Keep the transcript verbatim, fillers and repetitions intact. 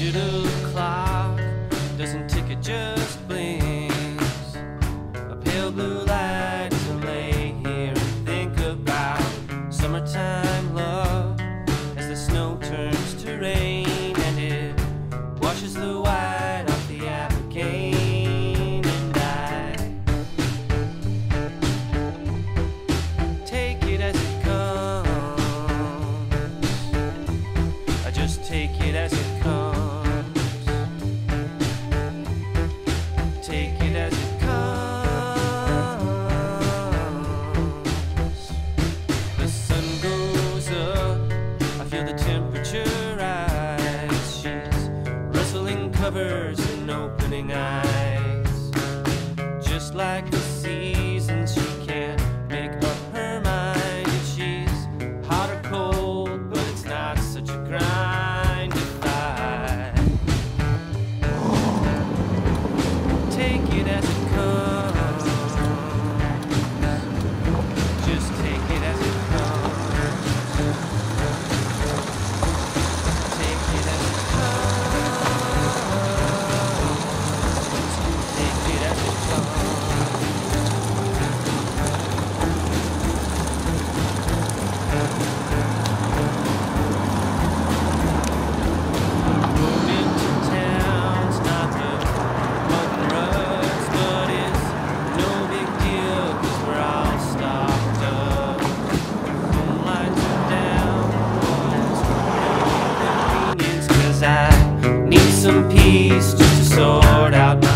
digital clock doesn't tick, it just blinks. A pale blue light as I lay here and think about summertime love as the snow turns to rain and it washes the white off the applique. And I take it as it comes. I just take it as it comes. Take it as it comes. The sun goes up, I feel the temperature rise. She's rustling covers and opening eyes. Just like the seasons, she can't make up her mind if she's hot or cold, but it's not such a grind to fight. Take it as it comes. Just take it as it comes. Take it as it comes. Take it as it comes. Moved into town's not the mutton rugs, but it's no big deal 'cause we're all stocked up. Phone lines are down, no inconvenience 'cause I need some peace just to sort out my